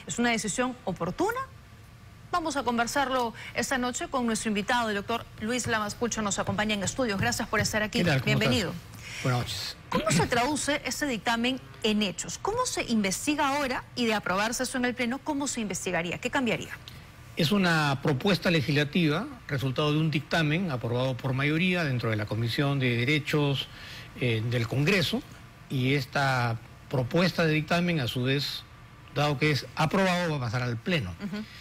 ¿Es una decisión oportuna? Vamos a conversarlo esta noche con nuestro invitado, el doctor Luis Lamas Pucho, nos acompaña en estudios. Gracias por estar aquí. Bienvenido. Buenas noches. ¿Cómo se traduce este dictamen en hechos? ¿Cómo se investiga ahora y de aprobarse eso en el Pleno, cómo se investigaría? ¿Qué cambiaría? Es una propuesta legislativa, resultado de un dictamen aprobado por mayoría dentro de la Comisión de Derechos del Congreso, y esta propuesta de dictamen, a su vez, dado que es aprobado, va a pasar al Pleno.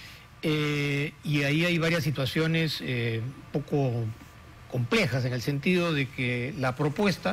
Y ahí hay varias situaciones poco complejas, en el sentido de que la propuesta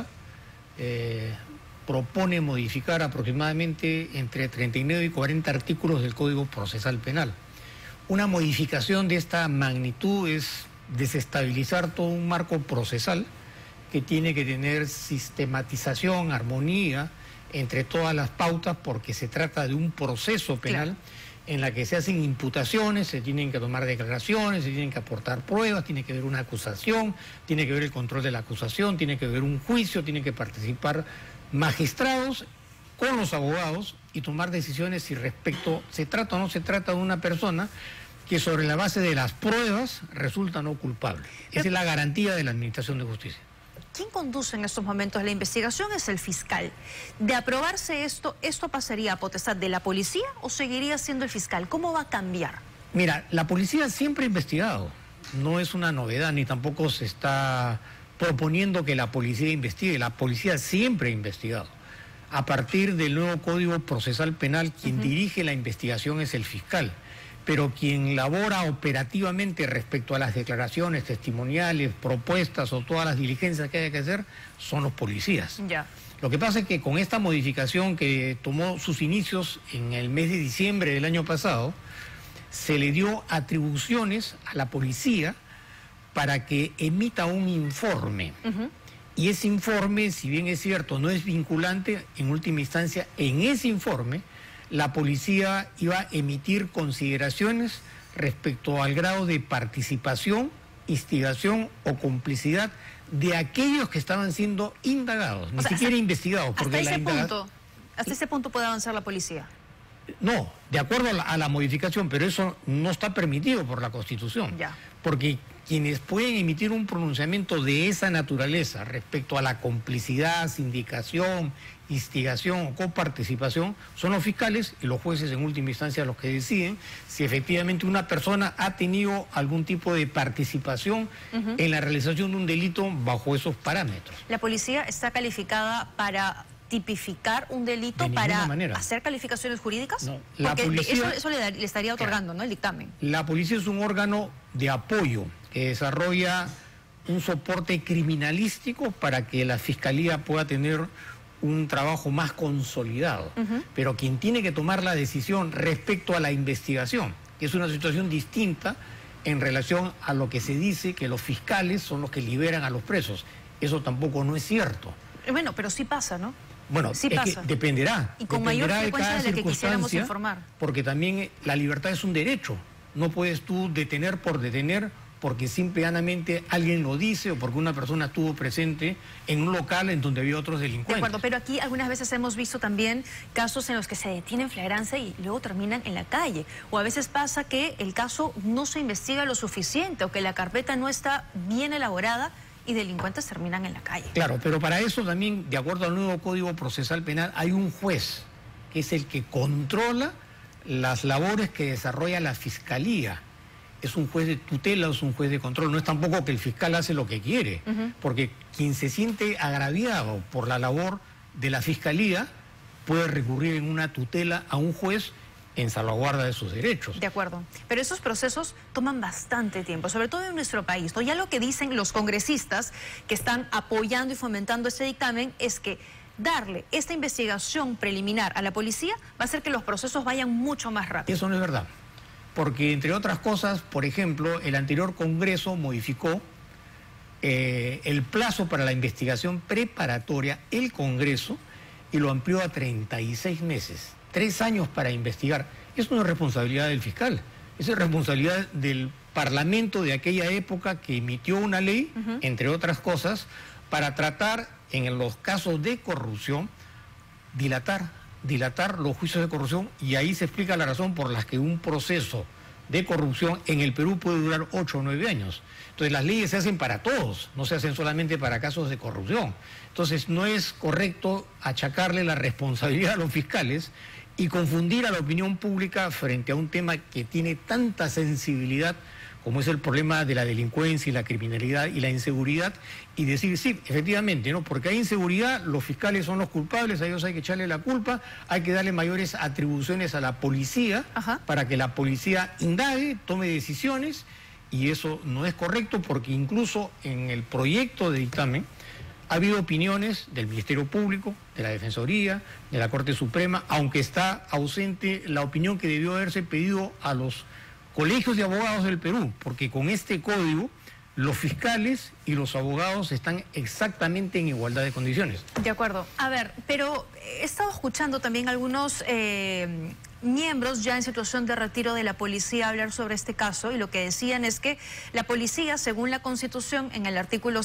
propone modificar aproximadamente entre 39 y 40 artículos del Código Procesal Penal. Una modificación de esta magnitud es desestabilizar todo un marco procesal que tiene que tener sistematización, armonía entre todas las pautas, porque se trata de un proceso penal. Claro. En la que se hacen imputaciones, se tienen que tomar declaraciones, se tienen que aportar pruebas, tiene que haber una acusación, tiene que haber el control de la acusación, tiene que haber un juicio, tienen que participar magistrados con los abogados y tomar decisiones si respecto se trata o no se trata de una persona que sobre la base de las pruebas resulta no culpable. Esa es la garantía de la Administración de Justicia. ¿Quién conduce en estos momentos la investigación? Es el fiscal. De aprobarse esto pasaría a potestad de la policía o seguiría siendo el fiscal. ¿Cómo va a cambiar? Mira, la policía siempre ha investigado. No es una novedad, ni tampoco se está proponiendo que la policía investigue. La policía siempre ha investigado. A partir del nuevo Código Procesal Penal, quien dirige la investigación es el fiscal. Pero quien labora operativamente respecto a las declaraciones testimoniales, propuestas o todas las diligencias que haya que hacer, son los policías. Ya. Lo que pasa es que con esta modificación que tomó sus inicios en el mes de diciembre del año pasado, se le dio atribuciones a la policía para que emita un informe. Y ese informe, si bien es cierto, no es vinculante, en última instancia, en ese informe, la policía iba a emitir consideraciones respecto al grado de participación, instigación o complicidad de aquellos que estaban siendo indagados, ni siquiera investigados. Porque ¿Hasta ese punto puede avanzar la policía? No, de acuerdo a la modificación, pero eso no está permitido por la Constitución. Ya. Porque quienes pueden emitir un pronunciamiento de esa naturaleza respecto a la complicidad, sindicación, instigación o coparticipación son los fiscales y los jueces en última instancia los que deciden si efectivamente una persona ha tenido algún tipo de participación en la realización de un delito bajo esos parámetros. ¿La policía está calificada para tipificar un delito, para hacer calificaciones jurídicas? No, porque eso le estaría otorgando, ¿no?, el dictamen. La policía es un órgano de apoyo que desarrolla un soporte criminalístico para que la fiscalía pueda tener un trabajo más consolidado. Pero quien tiene que tomar la decisión respecto a la investigación, que es una situación distinta en relación a lo que se dice que los fiscales son los que liberan a los presos. Eso tampoco no es cierto. Bueno, pero sí pasa, ¿no? Bueno, sí pasa. Que dependerá. Y con mayor frecuencia de la que quisiéramos informar. Porque también la libertad es un derecho. No puedes tú detener por detener porque simple y llanamente alguien lo dice o porque una persona estuvo presente en un local en donde había otros delincuentes. De acuerdo, pero aquí algunas veces hemos visto también casos en los que se detiene en flagrancia y luego terminan en la calle. O a veces pasa que el caso no se investiga lo suficiente o que la carpeta no está bien elaborada y delincuentes terminan en la calle. Claro, pero para eso también, de acuerdo al nuevo Código Procesal Penal, hay un juez que es el que controla las labores que desarrolla la Fiscalía. Es un juez de tutela, es un juez de control. No es tampoco que el fiscal hace lo que quiere, porque quien se siente agraviado por la labor de la Fiscalía puede recurrir en una tutela a un juez en salvaguarda de sus derechos. De acuerdo, pero esos procesos toman bastante tiempo, sobre todo en nuestro país, ¿no? Ya lo que dicen los congresistas que están apoyando y fomentando este dictamen es que darle esta investigación preliminar a la policía va a hacer que los procesos vayan mucho más rápido. Eso no es verdad, porque entre otras cosas, por ejemplo, el anterior Congreso modificó el plazo para la investigación preparatoria, el Congreso, y lo amplió a 36 meses. 3 años para investigar. Eso no es responsabilidad del fiscal, eso es responsabilidad del Parlamento de aquella época que emitió una ley, entre otras cosas, para tratar en los casos de corrupción, dilatar dilatar los juicios de corrupción, y ahí se explica la razón por la que un proceso de corrupción en el Perú puede durar 8 o 9 años. Entonces las leyes se hacen para todos, no se hacen solamente para casos de corrupción. Entonces no es correcto achacarle la responsabilidad a los fiscales y confundir a la opinión pública frente a un tema que tiene tanta sensibilidad como es el problema de la delincuencia y la criminalidad y la inseguridad, y decir, sí, efectivamente, ¿no? Porque hay inseguridad, los fiscales son los culpables, a ellos hay que echarle la culpa, hay que darle mayores atribuciones a la policía para que la policía indague, tome decisiones, y eso no es correcto porque incluso en el proyecto de dictamen ha habido opiniones del Ministerio Público, de la Defensoría, de la Corte Suprema, aunque está ausente la opinión que debió haberse pedido a los colegios de abogados del Perú, porque con este código los fiscales y los abogados están exactamente en igualdad de condiciones. De acuerdo. A ver, pero he estado escuchando también algunos miembros ya en situación de retiro de la policía hablar sobre este caso, y lo que decían es que la policía, según la Constitución, en el artículo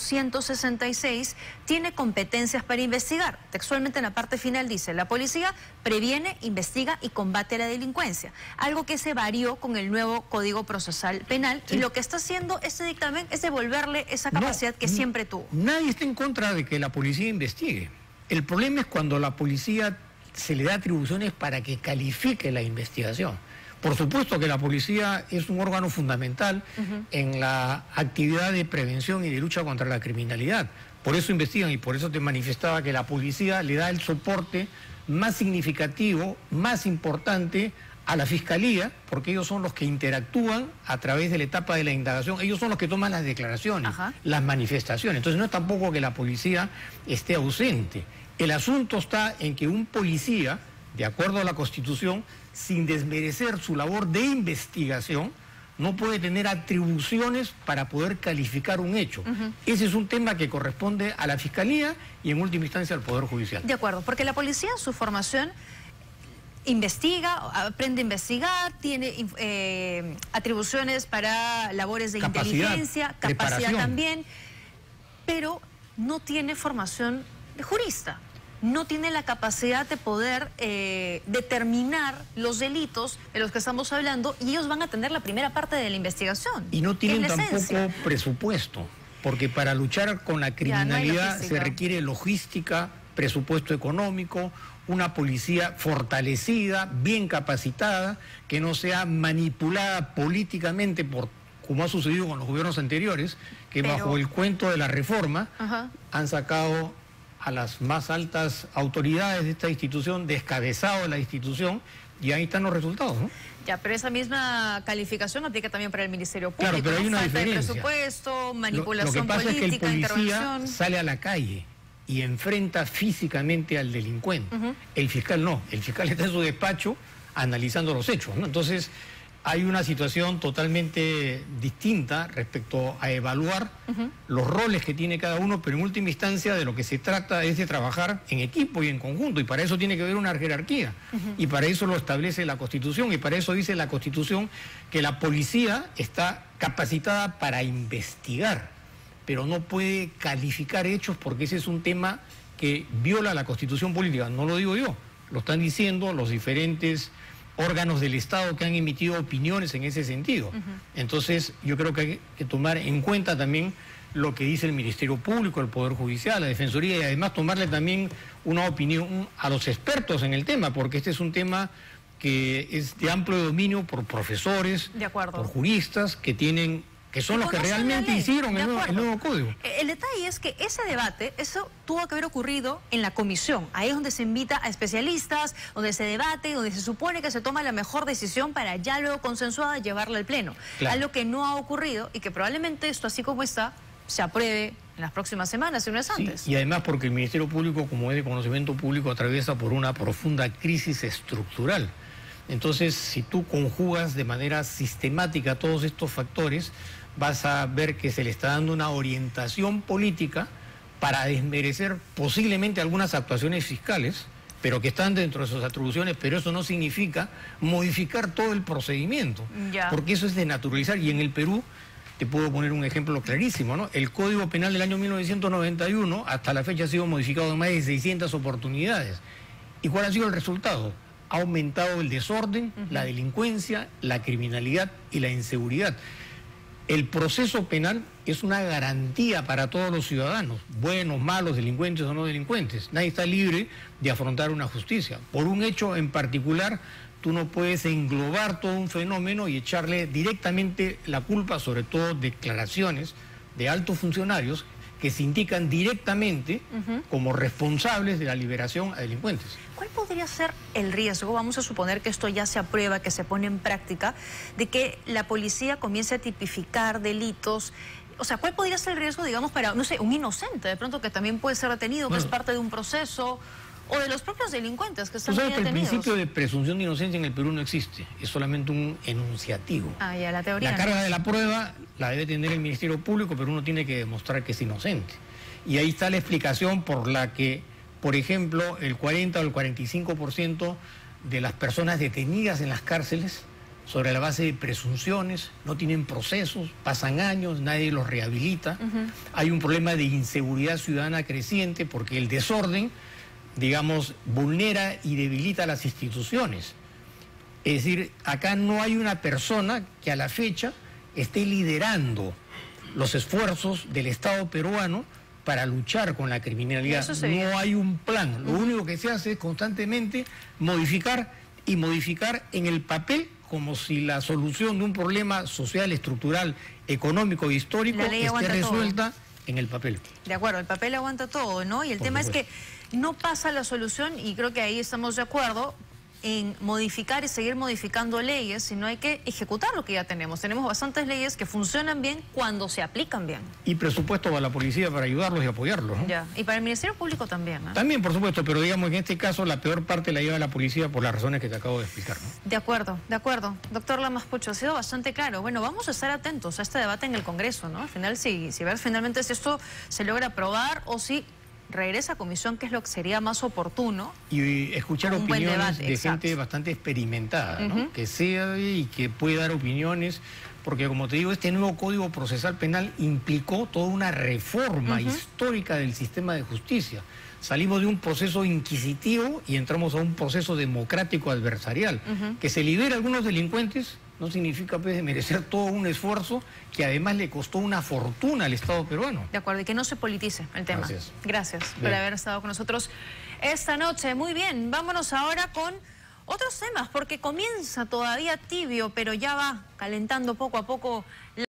166, tiene competencias para investigar. Textualmente en la parte final dice, la policía previene, investiga y combate la delincuencia, algo que se varió con el nuevo Código Procesal Penal, sí. Y lo que está haciendo este dictamen es devolverle esa capacidad que siempre tuvo. Nadie está en contra de que la policía investigue. El problema es cuando la policía se le da atribuciones para que califique la investigación. Por supuesto que la policía es un órgano fundamental en la actividad de prevención y de lucha contra la criminalidad. Por eso investigan, y por eso te manifestaba que la policía le da el soporte más significativo, más importante a la Fiscalía, porque ellos son los que interactúan a través de la etapa de la indagación, ellos son los que toman las declaraciones, las manifestaciones. Entonces no es tampoco que la policía esté ausente. El asunto está en que un policía, de acuerdo a la Constitución, sin desmerecer su labor de investigación, no puede tener atribuciones para poder calificar un hecho. Ese es un tema que corresponde a la Fiscalía y en última instancia al Poder Judicial. De acuerdo, porque la policía en su formación investiga, aprende a investigar, tiene atribuciones para labores de inteligencia, capacidad también, pero no tiene formación de jurista, no tiene la capacidad de poder determinar los delitos de los que estamos hablando, y ellos van a tener la primera parte de la investigación. Y no tienen tampoco presupuesto, porque para luchar con la criminalidad se requiere logística, presupuesto económico, una policía fortalecida, bien capacitada, que no sea manipulada políticamente por, como ha sucedido con los gobiernos anteriores, que bajo el cuento de la reforma han sacado a las más altas autoridades de esta institución, descabezado la institución, y ahí están los resultados, ¿no? Ya, pero esa misma calificación aplica también para el Ministerio Público. Claro, pero hay una falta diferencia. De presupuesto, manipulación política, lo que pasa es que el policía intervención sale a la calle y enfrenta físicamente al delincuente. El fiscal no, el fiscal está en su despacho analizando los hechos, ¿no? Entonces hay una situación totalmente distinta respecto a evaluar los roles que tiene cada uno, pero en última instancia de lo que se trata es de trabajar en equipo y en conjunto, y para eso tiene que haber una jerarquía, y para eso lo establece la Constitución, y para eso dice la Constitución que la policía está capacitada para investigar, pero no puede calificar hechos, porque ese es un tema que viola la Constitución política. No lo digo yo, lo están diciendo los diferentes órganos del Estado que han emitido opiniones en ese sentido. Entonces yo creo que hay que tomar en cuenta también lo que dice el Ministerio Público, el Poder Judicial, la Defensoría, y además tomarle también una opinión a los expertos en el tema, porque este es un tema que es de amplio dominio por profesores, por juristas que son los que realmente hicieron el nuevo código. El detalle es que ese debate, eso tuvo que haber ocurrido en la comisión. Ahí es donde se invita a especialistas, donde se debate, donde se supone que se toma la mejor decisión para ya luego consensuada llevarla al Pleno. Claro. Algo que no ha ocurrido y que probablemente esto, así como está, se apruebe en las próximas semanas, si no es antes. Y además porque el Ministerio Público, como es de conocimiento público, atraviesa por una profunda crisis estructural. Entonces, si tú conjugas de manera sistemática todos estos factores, vas a ver que se le está dando una orientación política para desmerecer posiblemente algunas actuaciones fiscales, pero que están dentro de sus atribuciones, pero eso no significa modificar todo el procedimiento, porque eso es desnaturalizar. Y en el Perú, te puedo poner un ejemplo clarísimo, ¿no? El Código Penal del año 1991 hasta la fecha ha sido modificado en más de 600 oportunidades. ¿Y cuál ha sido el resultado? Ha aumentado el desorden, la delincuencia, la criminalidad y la inseguridad. El proceso penal es una garantía para todos los ciudadanos, buenos, malos, delincuentes o no delincuentes. Nadie está libre de afrontar una justicia. Por un hecho en particular, tú no puedes englobar todo un fenómeno y echarle directamente la culpa, sobre todo declaraciones de altos funcionarios que se indican directamente como responsables de la liberación a delincuentes. ¿Cuál podría ser el riesgo? Vamos a suponer que esto ya se aprueba, que se pone en práctica, de que la policía comience a tipificar delitos. O sea, ¿cuál podría ser el riesgo, digamos, para, no sé, un inocente, de pronto que también puede ser detenido, que es parte de un proceso, o de los propios delincuentes que están detenidos? El principio de presunción de inocencia en el Perú no existe, es solamente un enunciativo. Ah, ya, la teoría. La carga de la prueba la debe tener el Ministerio Público, pero uno tiene que demostrar que es inocente. Y ahí está la explicación por la que, por ejemplo, el 40 o el 45% de las personas detenidas en las cárceles, sobre la base de presunciones, no tienen procesos, pasan años, nadie los rehabilita. Hay un problema de inseguridad ciudadana creciente porque el desorden, digamos, vulnera y debilita las instituciones. Es decir, acá no hay una persona que a la fecha esté liderando los esfuerzos del Estado peruano para luchar con la criminalidad. No hay un plan. Lo único que se hace es constantemente modificar y modificar en el papel, como si la solución de un problema social, estructural, económico e histórico esté resuelta en el papel. De acuerdo, el papel aguanta todo, ¿no? Y el tema es que no pasa la solución, y creo que ahí estamos de acuerdo, en modificar y seguir modificando leyes, sino hay que ejecutar lo que ya tenemos. Tenemos bastantes leyes que funcionan bien cuando se aplican bien. Y presupuesto para la policía para ayudarlos y apoyarlos, ¿no? Ya, y para el Ministerio Público también, ¿no? También, por supuesto, pero digamos en este caso la peor parte la lleva la policía por las razones que te acabo de explicar, ¿no? De acuerdo, de acuerdo. Doctor Lamas Pucho, ha sido bastante claro. Bueno, vamos a estar atentos a este debate en el Congreso, ¿no? Al final, si ver finalmente si esto se logra aprobar o si regresa a comisión, que es lo que sería más oportuno. Y escuchar opiniones de gente bastante experimentada, ¿no? Que sea y que pueda dar opiniones, porque como te digo, este nuevo Código Procesal Penal implicó toda una reforma histórica del sistema de justicia. Salimos de un proceso inquisitivo y entramos a un proceso democrático adversarial. Que se libera a algunos delincuentes no significa pues merecer todo un esfuerzo que además le costó una fortuna al Estado peruano. De acuerdo, y que no se politice el tema. Gracias por haber estado con nosotros esta noche. Muy bien, vámonos ahora con otros temas, porque comienza todavía tibio, pero ya va calentando poco a poco